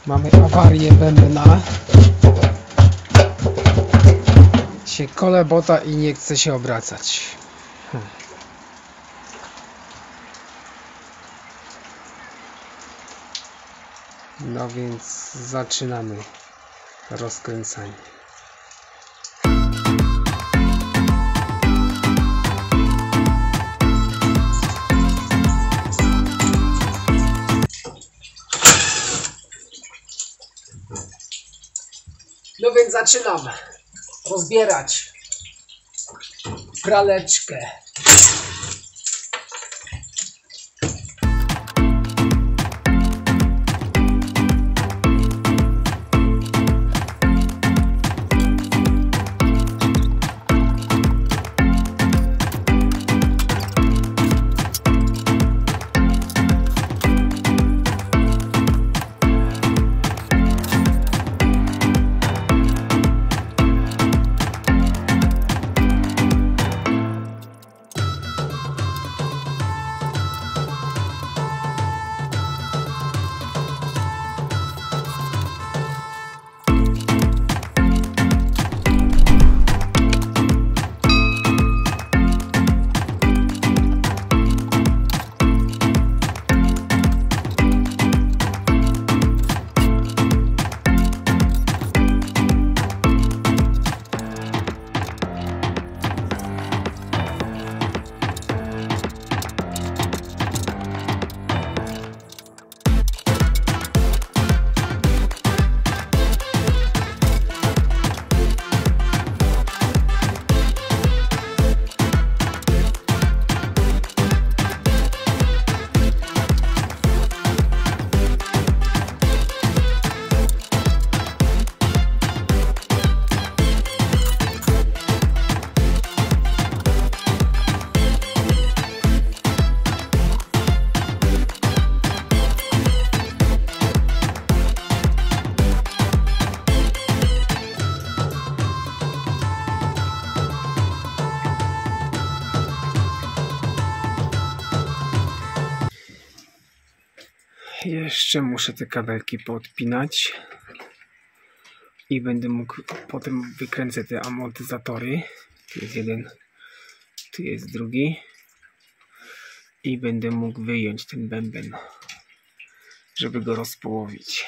Mamy awarię bębna. Się kolebota i nie chce się obracać. No więc zaczynamy rozkręcanie. No więc zaczynamy rozbierać praleczkę. Jeszcze muszę te kabelki poodpinać i będę mógł, potem wykręcę te amortyzatory. Tu jest jeden, tu jest drugi i będę mógł wyjąć ten bęben, żeby go rozpołowić.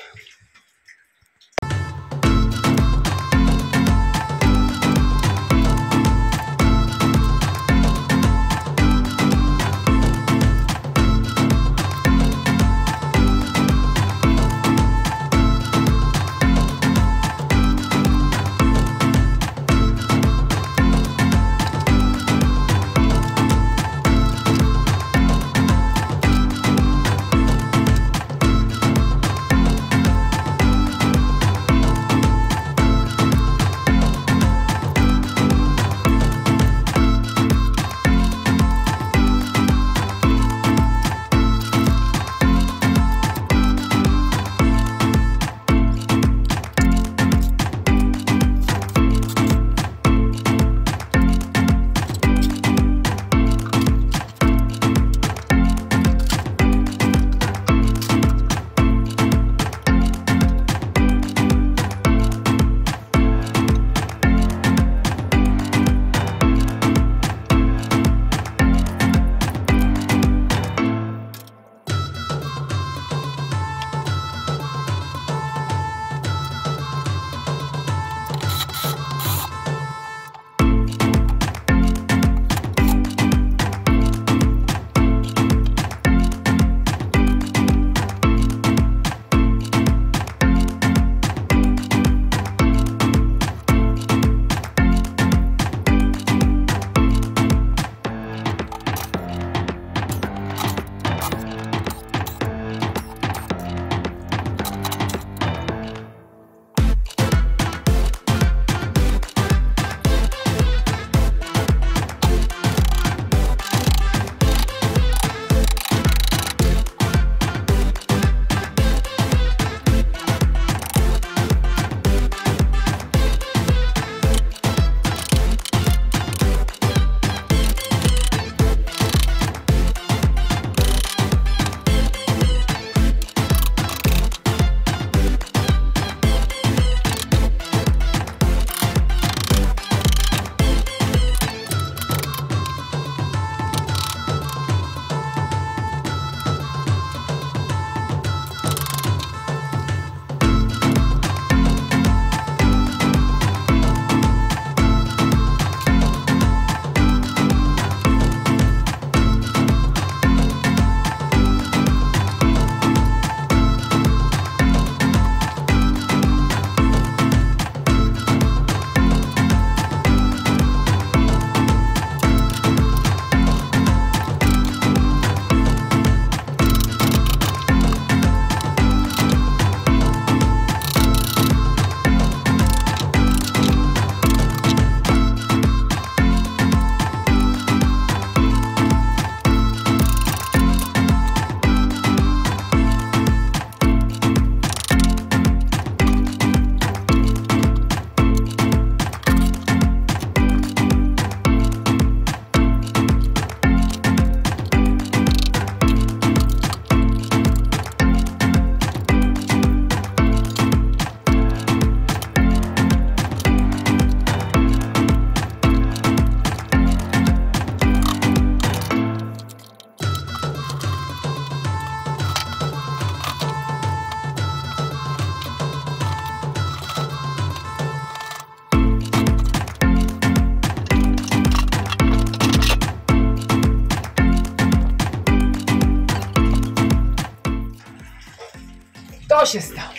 To się stało.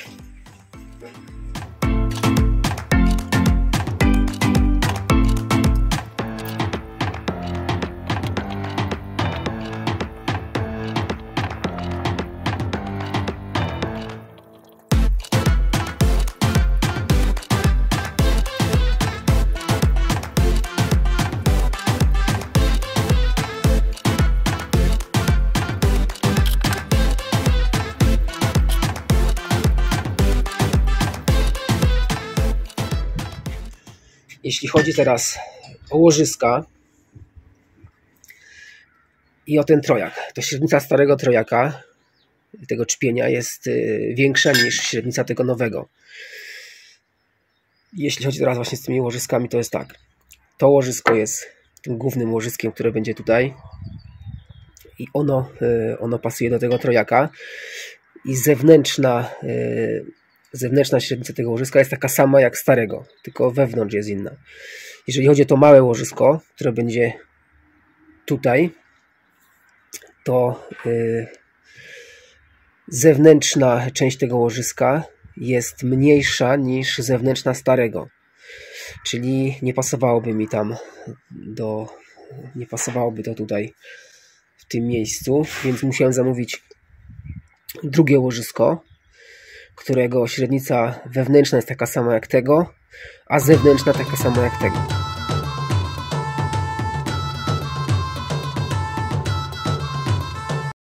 Jeśli chodzi teraz o łożyska i o ten trojak, to średnica starego trojaka, tego czpienia, jest większa niż średnica tego nowego. Jeśli chodzi teraz właśnie z tymi łożyskami, to jest tak. To łożysko jest tym głównym łożyskiem, które będzie tutaj i ono pasuje do tego trojaka i zewnętrzna średnica tego łożyska jest taka sama jak starego, tylko wewnątrz jest inna. Jeżeli chodzi o to małe łożysko, które będzie tutaj, to zewnętrzna część tego łożyska jest mniejsza niż zewnętrzna starego. Czyli nie pasowałoby mi tam nie pasowałoby to tutaj w tym miejscu, więc musiałem zamówić drugie łożysko, którego średnica wewnętrzna jest taka sama jak tego, a zewnętrzna taka sama jak tego.